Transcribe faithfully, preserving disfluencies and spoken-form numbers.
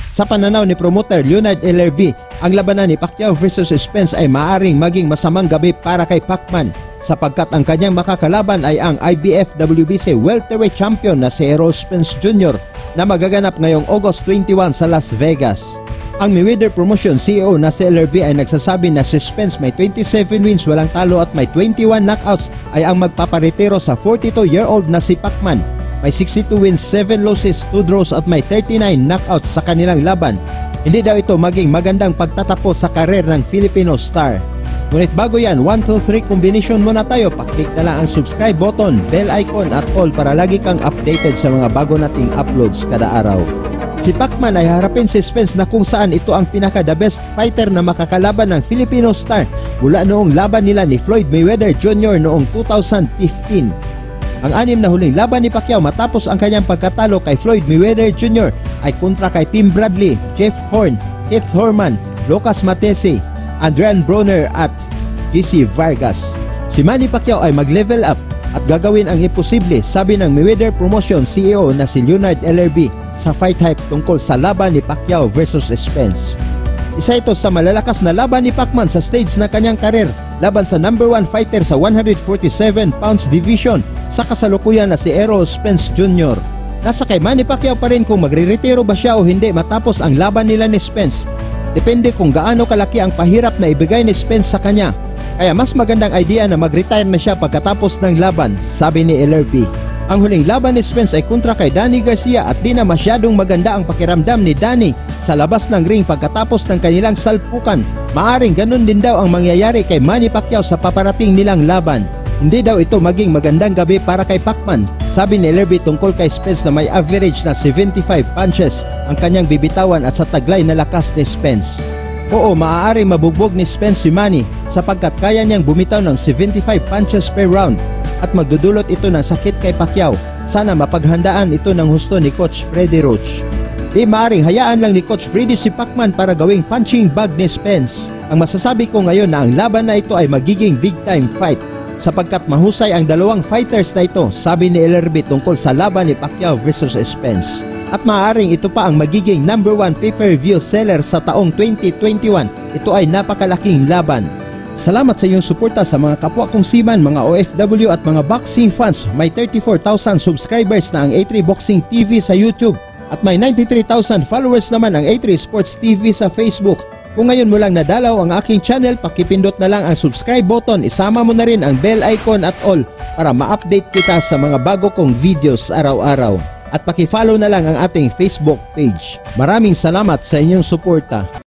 Sa pananaw ni promoter Leonard Ellerbe, ang labanan ni Pacquiao versus Spence ay maaring maging masamang gabi para kay Pacman sapagkat ang kanyang makakalaban ay ang I B F W B C welterweight champion na si Errol Spence Junior na magaganap ngayong August twenty-one sa Las Vegas. Ang Mayweather Promotion C E O na si Ellerbe ay nagsasabi na si Spence may twenty-seven wins walang talo at may twenty-one knockouts ay ang magpaparetiro sa forty-two-year-old na si Pacman. May sixty-two wins, seven losses, two draws at may thirty-nine knockouts sa kanilang laban. Hindi daw ito maging magandang pagtatapos sa karer ng Filipino star. Ngunit bago yan, one two three combination muna tayo. Paklik na lang ang subscribe button, bell icon at all para lagi kang updated sa mga bago nating uploads kada araw. Si Pacman ay harapin si Spence na kung saan ito ang pinaka the best fighter na makakalaban ng Filipino star mula noong laban nila ni Floyd Mayweather Junior noong two thousand fifteen. Ang anim na huling laban ni Pacquiao matapos ang kanyang pagkatalo kay Floyd Mayweather Junior ay kontra kay Tim Bradley, Jeff Horn, Keith Thurman, Lucas Matesi, Adrian Broner at G C Vargas. Si Manny Pacquiao ay mag-level up at gagawin ang imposible, sabi ng Mayweather Promotion C E O na si Leonard Ellerbe sa Fight Hype tungkol sa laban ni Pacquiao versus Spence. Isa ito sa malalakas na laban ni Pacman sa stage na kanyang karir laban sa number one fighter sa one forty-seven pounds division sa kasalukuyan na si Errol Spence Junior Nasa kay Manny Pacquiao pa rin kung magre-retiro ba siya o hindi matapos ang laban nila ni Spence. Depende kung gaano kalaki ang pahirap na ibigay ni Spence sa kanya. Kaya mas magandang idea na mag-retire na siya pagkatapos ng laban, sabi ni Ellerbe. Ang huling laban ni Spence ay kontra kay Danny Garcia at di na masyadong maganda ang pakiramdam ni Danny sa labas ng ring pagkatapos ng kanilang salpukan. Maaring ganun din daw ang mangyayari kay Manny Pacquiao sa paparating nilang laban. Hindi daw ito maging magandang gabi para kay Pacman, sabi ni Ellerbe tungkol kay Spence na may average na seventy-five punches ang kanyang bibitawan at sa taglay na lakas ni Spence. Oo, maaari mabugbog ni Spence si Manny sapagkat kaya niyang bumitaw ng seventy-five punches per round at magdudulot ito ng sakit kay Pacquiao. Sana mapaghandaan ito ng husto ni Coach Pacquiao-Roach. Di maaring hayaan lang ni Coach Freddy si Pacman para gawing punching bag ni Spence. Ang masasabi ko ngayon na ang laban na ito ay magiging big time fight sapagkat mahusay ang dalawang fighters na ito, sabi ni Ellerbe tungkol sa laban ni Pacquiao versus Spence. At maaaring ito pa ang magiging number one pay-per-view seller sa taong twenty twenty-one. Ito ay napakalaking laban. Salamat sa iyong suporta sa mga kapwa kong seaman, mga O F W at mga boxing fans. May thirty-four thousand subscribers na ang A three Boxing T V sa YouTube at may ninety-three thousand followers naman ang A three Sports T V sa Facebook. Kung ngayon mo lang nadalaw ang aking channel, pakipindot na lang ang subscribe button, isama mo na rin ang bell icon at all para ma-update kita sa mga bago kong videos araw-araw. At pakifollow na lang ang ating Facebook page. Maraming salamat sa inyong suporta.